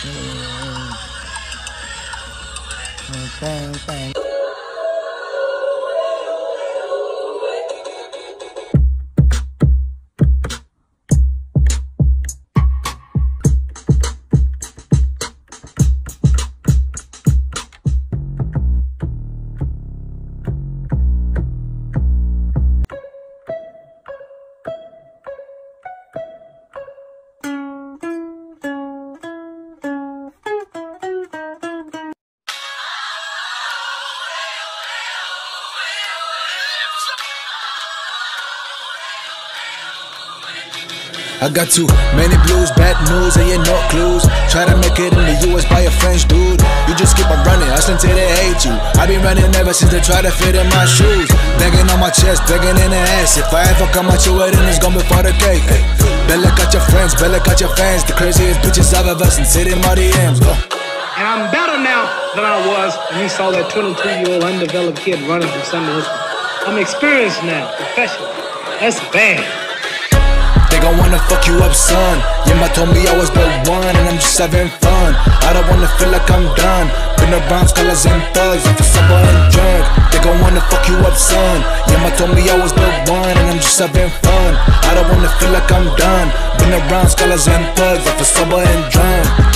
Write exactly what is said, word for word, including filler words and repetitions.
Bang, bang. I got too many blues, bad news, and you're not clues. Try to make it in the U S by a French dude. You just keep on running, hustling till they hate you. I've been running ever since they try to fit in my shoes. Begging on my chest, begging in the ass. If I ever come at you with it, it's gonna be for the cake. Hey. Bellek got your friends, Bellek got your fans. The craziest bitches I've ever seen sitting my D Ms. Go. And I'm better now than I was when we saw that twenty-two-year-old undeveloped kid running from Sonny Liston. I'm experienced now, professional. That's bad. They gon' wanna fuck you up, son. Yema told me I was the one, and I'm just having fun. I don't wanna feel like I'm done. Been around scholars and thugs, for sober and drunk. They gon' wanna fuck you up, son. Yema told me I was the one, and I'm just having fun. I don't wanna feel like I'm done. Been around scholars and thugs, for sober and drunk.